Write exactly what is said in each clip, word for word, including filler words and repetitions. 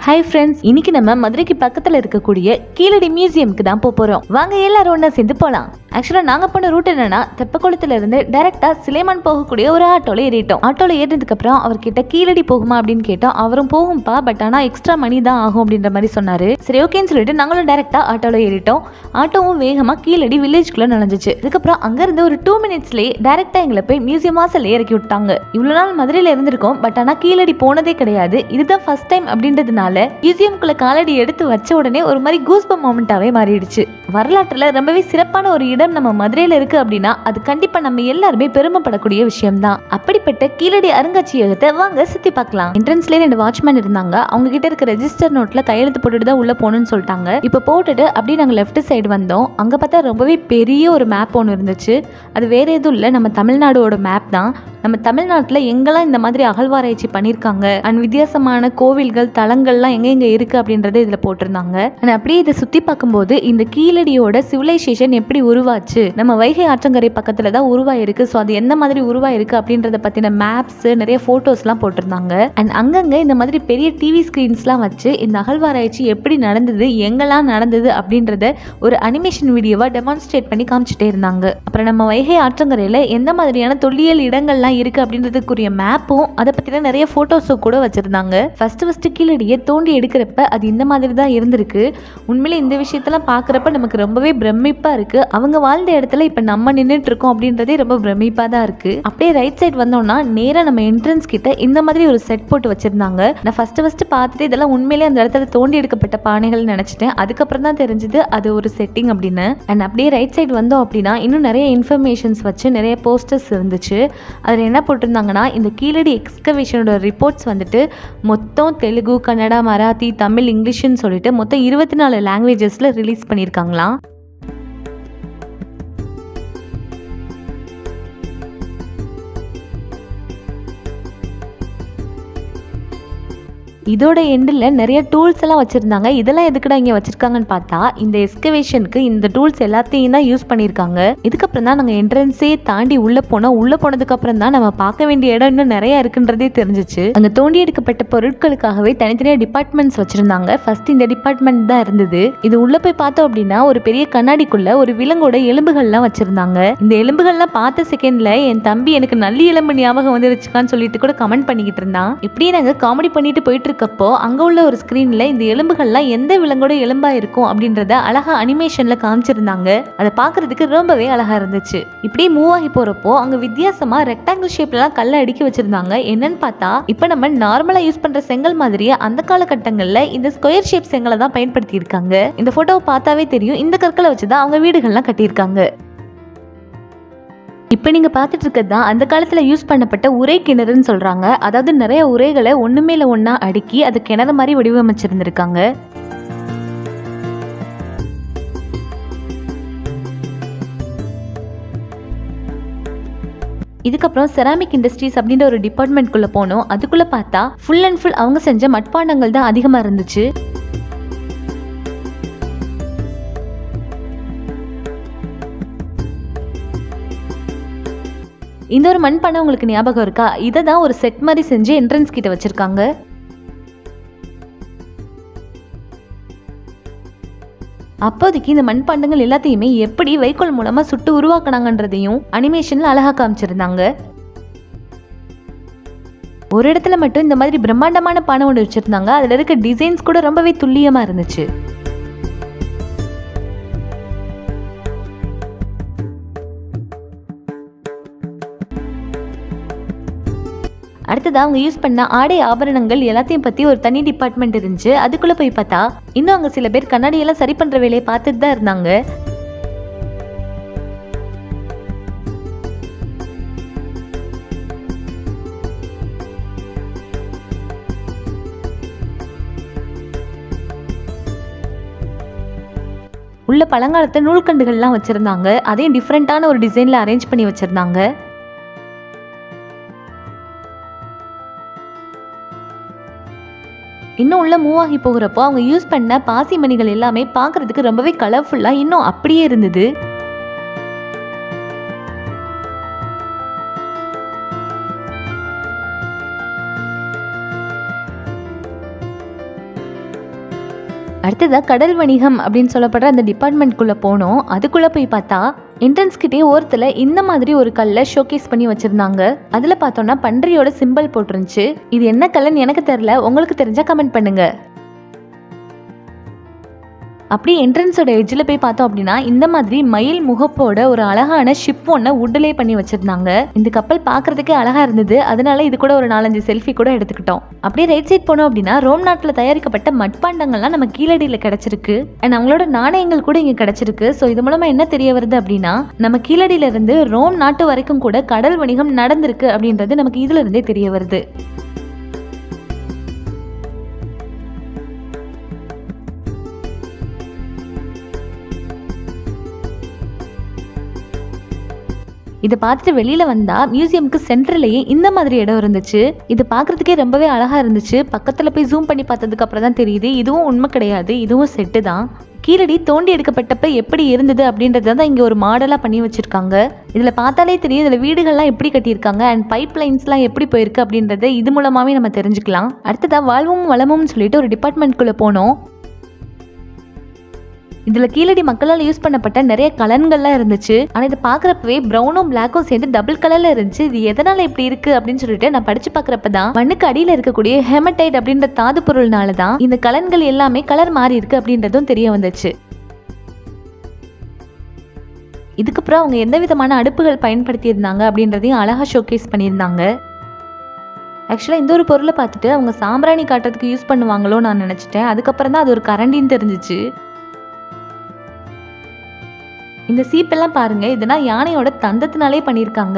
Hi friends, இன்னைக்கு நம்ம மதுரைக்கு பக்கத்துல இருக்கக்கூடிய கீழடி மியூசியம்க்கு தான் போறோம். வாங்க எல்லாரும் ஒண்ணா சேர்ந்து போலாம். ஆக்சுவலா நாங்க போன ரூட் என்னன்னா தெப்பக்குளத்துல இருந்து டைரக்டா சிலைமான் போகக்கூடிய ஒரு ஆட்டோல ஏறிட்டோம். ஆட்டோல ஏறினதுக்கு அப்புறம் அவர்கிட்ட கீழடி போகுமா அப்படின்னு கேட்டோம். அவரும் போகும்பா, பட் ஆனா எக்ஸ்ட்ரா மணி தான் ஆகும் அப்படின்ற மாதிரி சொன்னாரு. சரி ஓகேன்னு சொல்லிட்டு நாங்களும் டைரக்டா ஆட்டோல ஏறிட்டோம். ஆட்டோவும் வேகமா கீழடி வில்லேஜ்குள்ள நுழைஞ்சிச்சு. அதுக்கப்புறம் அங்க இருந்து ஒரு டூ மினிட்ஸ்லயே டைரக்டா எங்களை போய் மியூசியம் வாசல்ல இறக்கி விட்டாங்க. இவ்வளவு நாள் மதுரையில இருந்திருக்கோம், பட் ஆனா கீழடி போனதே கிடையாது. இதுதான் ஃபர்ஸ்ட் டைம் அப்படின்றதுனால மியூசியம்குள்ள காலடி எடுத்து வச்ச உடனே ஒரு மாதிரி கூஸ்பம் மொமெண்டாவே மாறிடுச்சு. வரலாற்றுல ரொம்பவே சிறப்பான ஒரு இடம் நம்ம மதுரையில இருக்கு அப்படின்னா அது கண்டிப்பா நம்ம எல்லாருமே பெருமைப்படக்கூடிய விஷயம் தான். அப்படிப்பட்ட கீழடி அருங்காட்சியகத்தை வாங்க சுத்தி பார்க்கலாம். என்ட்ரன்ஸ்ல ரெண்டு வாட்ச்மேன் இருந்தாங்க. அவங்க கிட்ட இருக்க ரெஜிஸ்டர் நோட்ல கையெழுத்து போட்டுட்டு தான் உள்ள போகணும்னு சொல்லிட்டாங்க. இப்ப போட்டுட்டு அப்படியே நாங்க லெஃப்ட் சைடு வந்தோம். அங்க பார்த்தா ரொம்பவே பெரிய ஒரு மேப் ஒன்று இருந்துச்சு. அது வேற எதுவும் இல்லை, நம்ம தமிழ்நாடோட மேப் தான். நம்ம தமிழ்நாட்டுல எங்கெல்லாம் இந்த மாதிரி அகழ்வாராய்ச்சி பண்ணிருக்காங்க அண்ட் வித்தியாசமான கோவில்கள் தலங்கள்லாம் எங்க எங்க இருக்கு அப்படின்றத இதுல போட்டிருந்தாங்க. அப்படியே இதை சுத்தி பார்க்கும்போது இந்த கீழடியோட சிவிலைசேஷன் எப்படி உருவாச்சு, நம்ம வைகை ஆற்றங்கரை பக்கத்துல தான் உருவாயிருக்கு. ஸோ அது எந்த மாதிரி உருவாயிருக்கு அப்படின்றத பத்தின மேப்ஸ் நிறைய போட்டோஸ் எல்லாம் போட்டிருந்தாங்க. அண்ட் அங்கங்க இந்த மாதிரி பெரிய டிவி ஸ்கிரீன்ஸ் எல்லாம் வச்சு இந்த அகழ்வாராய்ச்சி எப்படி நடந்தது, எங்கெல்லாம் நடந்தது அப்படின்றத ஒரு அனிமேஷன் வீடியோவா டெமான்ஸ்ட்ரேட் பண்ணி காமிச்சிட்டே இருந்தாங்க. அப்புறம் நம்ம வைகை ஆற்றங்கரையில எந்த மாதிரியான தொல்லியல் இடங்கள்லாம் இருக்கு அப்படின்றதுக்குரிய மேப்பும் அதை பத்தின நிறைய போட்டோஸும் கூட வச்சிருந்தாங்க. ஃபர்ஸ்ட் ஃபர்ஸ்ட் கீழடியை தோண்டி எடுக்கிறப்ப அது இந்த மாதிரி தான் இருந்திருக்கு. உண்மையிலே இந்த விஷயத்தெல்லாம் பாக்குறப்ப நமக்கு ரொம்பவே பிரமிப்பா இருக்கு. அவங்க வாழ்ந்த இடத்துல இப்ப நம்ம நின்றுட்டு இருக்கோம் அப்படின்றதே ரொம்ப பிரமிப்பா தான் இருக்கு. அப்படியே ரைட் சைட் வந்தோம்னா நேரா நம்ம என்ட்ரன்ஸ் கிட்ட இந்த மாதிரி ஒரு செட் போட்டு வச்சிருந்தாங்க. நான் ஃபர்ஸ்ட் ஃபர்ஸ்ட் பார்த்துட்டு இதெல்லாம் உண்மையிலே அந்த இடத்துல தோண்டி எடுக்கப்பட்ட பானைகள் நினைச்சிட்டேன். அதுக்கப்புறம் தான் தெரிஞ்சது அது ஒரு செட்டிங் அப்படின்னு. அண்ட் அப்படியே ரைட் சைட் வந்தோம் அப்படின்னா இன்னும் நிறைய இன்ஃபர்மேஷன்ஸ் வச்சு நிறைய போஸ்டர்ஸ் இருந்துச்சு. அதுல என்ன போட்டிருந்தாங்கன்னா இந்த கீழடி எக்ஸ்கவேஷனோட ரிப்போர்ட்ஸ் வந்துட்டு மொத்தம் தெலுங்கு, கன்னடா, மராத்தி, தமிழ், இங்கிலீஷ்னு சொல்லிட்டு மொத்தம் இருபத்தி நாலு லாங்குவேஜஸ்ல ரிலீஸ் பண்ணியிருக்காங்களாம். இதோட எண்டில் நிறைய டூல்ஸ் எல்லாம் வச்சிருந்தாங்க. இதெல்லாம் எதுக்குடா இங்கே வச்சிருக்காங்கன்னு பார்த்தா இந்த எக்ஸ்கவேஷனுக்கு இந்த டூல்ஸ் எல்லாத்தையும் தான் யூஸ் பண்ணியிருக்காங்க. இதுக்கப்புறம் தான் நாங்கள் என்ட்ரன்ஸே தாண்டி உள்ள போனோம். உள்ள போனதுக்கு அப்புறம் தான் நம்ம பார்க்க வேண்டிய இடம் இன்னும் நிறைய இருக்குன்றதே தெரிஞ்சிச்சு. அங்கே தோண்டி எடுக்கப்பட்ட பொருட்களுக்காகவே தனித்தனியாக டிபார்ட்மெண்ட்ஸ் வச்சிருந்தாங்க. ஃபர்ஸ்ட் இந்த டிபார்ட்மெண்ட் தான் இருந்தது. இது உள்ள போய் பார்த்தோம் அப்படின்னா ஒரு பெரிய கண்ணாடிக்குள்ள ஒரு விலங்கோட எலும்புகள்லாம் வச்சிருந்தாங்க. இந்த எலும்புகள்லாம் பார்த்த செகண்ட்ல என் தம்பி எனக்கு நல்லி எலும்பு ஞாபகம் வந்துருச்சுக்கான்னு சொல்லிட்டு கூட கமெண்ட் பண்ணிக்கிட்டு இருந்தான். இப்படியே நாங்கள் காமெடி பண்ணிட்டு போயிட்டு இருக்கப்போ அங்க உள்ள ஒரு ஸ்கிரீன்ல இந்த எலும்புகள்லாம் எந்த விலங்கோட எலும்பா இருக்கும் அப்படின்றத அழகா அனிமேஷன்ல காமிச்சிருந்தாங்க. அதை பாக்குறதுக்கு ரொம்பவே அழகா இருந்துச்சு. இப்படியே மூவ் ஆகி போறப்போ அங்க வித்தியாசமா ரெக்டாங்கிள் ஷேப்ல எல்லாம் கல்ல அடுக்கி வச்சிருந்தாங்க. என்னன்னு பார்த்தா இப்ப நம்ம நார்மலா யூஸ் பண்ற செங்கல் மாதிரியே அந்த காலகட்டங்கள்ல இந்த ஸ்கொயர் ஷேப் செங்கலை தான் பயன்படுத்தி இருக்காங்க. இந்த போட்டோவை பார்த்தாவே தெரியும் இந்த கற்களை வச்சுதான் அவங்க வீடுகள்லாம் கட்டியிருக்காங்க. இப்ப நீங்க பாத்துட்டு இருக்கிறது தான் அந்த காலத்துல யூஸ் பண்ணப்பட்ட உரை கிணறுன்னு சொல்றாங்க. அதாவது நிறைய உரைகளை ஒண்ணு மேல ஒண்ணா அடுக்கி அது கிணறு மாதிரி வடிவமைச்சிருந்திருக்காங்க. இதுக்கப்புறம் செராமிக் இண்டஸ்ட்ரீஸ் அப்படின்ற ஒரு டிபார்ட்மெண்ட் குள்ள போனோம். அதுக்குள்ள பார்த்தா ஃபுல் அண்ட் ஃபுல் அவங்க செஞ்ச மட்பாண்டங்கள் தான் அதிகமா இருந்துச்சு. இந்த ஒரு மண்பானை உங்களுக்கு ஞாபகம் இருக்கா? இதை தான் ஒரு செட் மாதிரி செஞ்சு என்ட்ரன்ஸ் கிட்ட வச்சிருக்காங்க. அப்போதைக்கு இந்த மண்பாண்டங்கள் எல்லாத்தையுமே எப்படி வைக்கோல் மூலமா சுட்டு உருவாக்குனாங்கன்றதையும் அனிமேஷன்ல அழகா காமிச்சிருந்தாங்க. ஒரு இடத்துல மட்டும் இந்த மாதிரி பிரம்மாண்டமான பானை ஒன்று வச்சிருந்தாங்க. அதுல இருக்க டிசைன்ஸ் கூட ரொம்பவே துல்லியமா இருந்துச்சு. அடுத்தது அவங்க யூஸ் பண்ண ஆடை ஆபரணங்கள் எல்லாத்தையும் பத்தி ஒரு தனி டிபார்ட்மெண்ட் இருந்துச்சு. அதுக்குள்ள போய் பார்த்தா இன்னும் அங்க சில பேர் கண்ணாடி எல்லாம் சரி பண்ற வேலையை பார்த்துட்டு தான் இருந்தாங்க. உள்ள பழங்காலத்து நூல்கண்டுகள்லாம் வச்சிருந்தாங்க. அதையும் டிஃப்ரெண்டான ஒரு டிசைன்ல அரேஞ்ச் பண்ணி வச்சிருந்தாங்க. இன்னும் உள்ள மூவ் ஆகி போகிறப்போ அவங்க யூஸ் பண்ண பாசி மணிகள் எல்லாமே பார்க்கறதுக்கு ரொம்பவே கலர்ஃபுல்லா இன்னும் அப்படியே இருந்தது. அடுத்ததா கடல் வணிகம் அப்படின்னு சொல்லப்படுற அந்த டிபார்ட்மெண்ட்குள்ள போனோம். அதுக்குள்ள போய் பார்த்தா என்ட்ரன்ஸ் கிட்டே ஓரத்துல இந்த மாதிரி ஒரு கல்லை ஷோகேஸ் பண்ணி வச்சிருந்தாங்க. அதுல பார்த்தோம்னா பன்றியோட சிம்பிள் போட்டுருந்துச்சு. இது என்ன கல்லுன்னு எனக்கு தெரியல, உங்களுக்கு தெரிஞ்சா கமெண்ட் பண்ணுங்க. அப்படியே என்ட்ரன்ஸோட எட்ஜில் போய் பார்த்தோம் அப்படின்னா இந்த மாதிரி மயில் முகப்போட ஒரு அழகான ஷிப் ஒன்றை உட்லே பண்ணி வச்சிருந்தாங்க. இந்த கப்பல் பார்க்கறதுக்கே அழகா இருந்தது. அதனால இது கூட ஒரு நாலஞ்சு செல்ஃபி கூட எடுத்துக்கிட்டோம். அப்படியே ரைட் சைட் போனோம் அப்படின்னா ரோம் நாட்டில் தயாரிக்கப்பட்ட மட்பாண்டங்கள்லாம் நம்ம கீழடியில் கிடைச்சிருக்கு. அண்ட் அவங்களோட நாணயங்கள் கூட இங்க கிடைச்சிருக்கு. ஸோ இது மூலமா என்ன தெரிய வருது அப்படின்னா நம்ம கீழடியில இருந்து ரோம் நாட்டு வரைக்கும் கூட கடல் வணிகம் நடந்திருக்கு அப்படின்றது நமக்கு இதுல இருந்தே தெரிய வருது. இதை பார்த்துட்டு வெளியில வந்தா மியூசியமுக்கு சென்டர்லயே இந்த மாதிரி இடம் இருந்துச்சு. இது பாக்குறதுக்கே ரொம்பவே அழகா இருந்துச்சு. பக்கத்துல போய் ஜூம் பண்ணி பார்த்ததுக்கு அப்புறம் தான் தெரியுது இதுவும் உண்மை கிடையாது, இதுவும் செட்டு தான். கீழடி தோண்டி எடுக்கப்பட்டப்ப எப்படி இருந்தது அப்படின்றத தான் இங்க ஒரு மாடலா பண்ணி வச்சிருக்காங்க. இதுல பார்த்தாலே தெரியும் இதுல வீடுகள்லாம் எப்படி கட்டியிருக்காங்க அண்ட் பைப் லைன்ஸ் எல்லாம் எப்படி போயிருக்கு அப்படின்றத இது மூலமாவே நம்ம தெரிஞ்சுக்கலாம். அடுத்ததா வாழ்வும் வளமும் சொல்லிட்டு ஒரு டிபார்ட்மெண்ட்குள்ள போனோம். இதுல கீழடி மக்களால் யூஸ் பண்ணப்பட்ட நிறைய கலன்கள்லாம் இருந்துச்சு. ஆனா இதை பாக்குறப்பவே ப்ரௌனும் பிளாக்கும் சேர்ந்து டபுள் கலர்ல இருந்துச்சு. இது எதனால இப்படி இருக்கு அப்படின்னு சொல்லிட்டு நான் படிச்சு பாக்குறப்பதான் மண்ணுக்கு அடியில இருக்கக்கூடிய ஹெமடைட் அப்படின்ற தாது பொருள்னாலதான் இந்த கலன்கள் எல்லாமே கலர் மாறி இருக்கு அப்படின்றதும் தெரிய வந்துச்சு. இதுக்கப்புறம் அவங்க எந்த விதமான அடுப்புகள் பயன்படுத்தி இருந்தாங்க அப்படின்றதையும் அழகா ஷோகேஸ் பண்ணியிருந்தாங்க. ஆக்சுவலா இந்த ஒரு பொருளை பார்த்துட்டு அவங்க சாம்பிராணி காட்டுறதுக்கு யூஸ் பண்ணுவாங்களோ நான் நினைச்சிட்டேன். அதுக்கப்புறம் தான் அது ஒரு கரண்டின்னு தெரிஞ்சிச்சு. இந்த சீப்பெல்லாம் பாருங்க, இதெல்லாம் யானையோட தந்தத்தினாலே பண்ணியிருக்காங்க.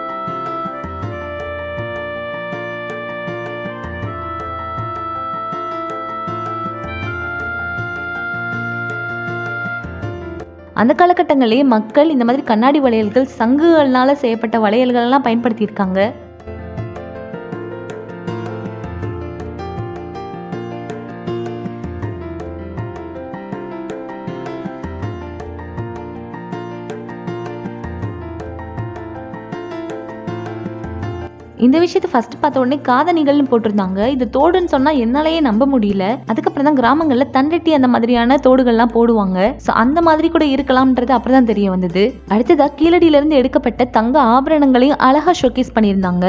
அந்த காலகட்டங்களிலேயே மக்கள் இந்த மாதிரி கண்ணாடி வளையல்கள் சங்குகள்னால செய்யப்பட்ட வளையல்கள் எல்லாம் பயன்படுத்தி இருக்காங்க. இந்த விஷயத்தை ஃபர்ஸ்ட் பார்த்த உடனே காதணிகள்னு போட்டிருந்தாங்க. இது தோடுன்னு சொன்னா என்னாலேயே நம்ப முடியல. அதுக்கப்புறம் தான் கிராமங்கள்ல தண்டட்டி அந்த மாதிரியான தோடுகள்லாம் போடுவாங்க. ஸோ அந்த மாதிரி கூட இருக்கலாம்ன்றது அப்புறம் தான் தெரிய வந்தது. அடுத்ததா கீழடியில இருந்து எடுக்கப்பட்ட தங்க ஆபரணங்களையும் அழகா ஷோகேஸ் பண்ணியிருந்தாங்க.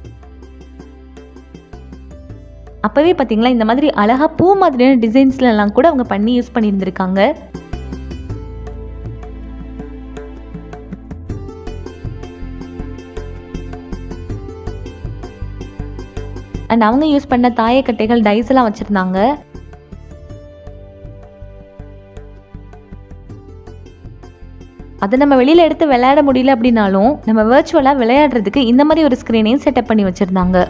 அப்பவே பாத்தீங்களா இந்த மாதிரி அழகா பூ மாதிரியான டிசைன்ஸ்ல எல்லாம் கூட அவங்க பண்ணி யூஸ் பண்ணியிருந்திருக்காங்க. அண்ட் அவங்க யூஸ் பண்ண தாயக்கட்டைகள் டைஸ் எல்லாம் வச்சிருந்தாங்க. அதை நம்ம வெளியில எடுத்து விளையாட முடியல அப்படின்னாலும் நம்ம வர்ச்சுவலா விளையாடுறதுக்கு இந்த மாதிரி ஒரு ஸ்கிரீனையும் செட்டப் பண்ணி வச்சிருந்தாங்க.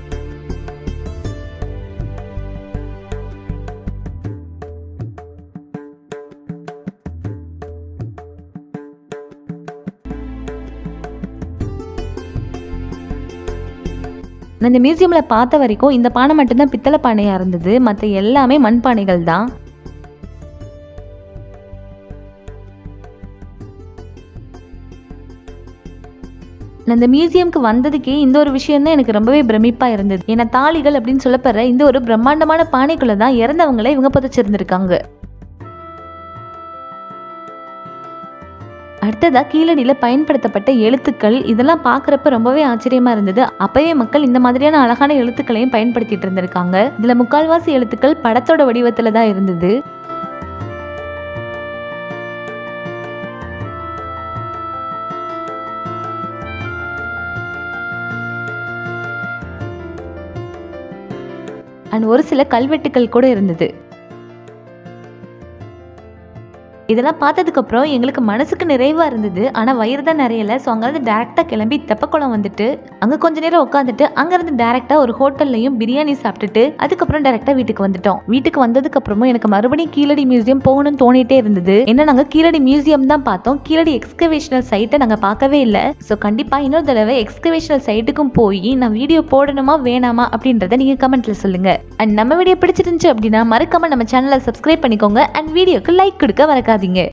நான் இந்த மியூசியம்ல பார்த்த வரைக்கும் இந்த பானை மட்டும்தான் பித்தளை பானையா இருந்தது. மற்ற எல்லாமே மண் பானைகள் தான். நான் இந்த மியூசியம்க்கு வந்ததுக்கே இந்த ஒரு விஷயம் தான் எனக்கு ரொம்பவே பிரமிப்பா இருந்தது. ஏன்னா தாளிகள் அப்படின்னு சொல்லப்படுற இந்த ஒரு பிரம்மாண்டமான பானைக்குள்ள தான் இறந்தவங்களை இவங்க புதைச்சிருந்திருக்காங்க. அடுத்ததா கீழடியில பயன்படுத்தப்பட்ட எழுத்துக்கள் இதெல்லாம் பாக்குறப்ப ரொம்பவே ஆச்சரியமா இருந்தது. அப்பவே மக்கள் இந்த மாதிரியான அழகான எழுத்துக்களையும் பயன்படுத்திட்டு இருந்திருக்காங்க. இதுல முக்கால்வாசி எழுத்துக்கள் படத்தோட வடிவத்துல தான் இருந்தது. அண்ட் ஒரு சில கல்வெட்டுக்கள் கூட இருந்தது. இதெல்லாம் பார்த்ததுக்கு அப்புறம் எங்களுக்கு மனசுக்கு நிறைவா இருந்தது. ஆனா வயிறு தான் நிறையல. ஸோ அங்கிருந்து டேரக்டா கிளம்பி தெப்பக்குளம் வந்துட்டு அங்க கொஞ்ச நேரம் உட்காந்துட்டு அங்கிருந்து டேரக்டா ஒரு ஹோட்டல்லையும் பிரியாணி சாப்பிட்டுட்டு அதுக்கப்புறம் டேரக்டா வீட்டுக்கு வந்துட்டோம். வீட்டுக்கு வந்ததுக்கு அப்புறமும் எனக்கு மறுபடியும் கீழடி மியூசியம் போகணும்னு தோணிட்டே இருந்தது. ஏன்னா நாங்க கீழடி மியூசியம் தான் பார்த்தோம், கீழடி எக்ஸ்கவேஷனல் சைட்டை நாங்க பார்க்கவே இல்லை. ஸோ கண்டிப்பா இன்னொரு தடவை எக்ஸ்கவேஷனல் சைட்டுக்கும் போய் நான் வீடியோ போடணுமா வேணாமா அப்படின்றத நீங்க கமெண்ட்ல சொல்லுங்க. அண்ட் நம்ம வீடியோ பிடிச்சிருந்துச்சு அப்படின்னா மறக்காம நம்ம சேனலை சப்ஸ்கிரைப் பண்ணிக்கோங்க. அண்ட் வீடியோக்கு லைக் கொடுக்க மறக்காதீங்க.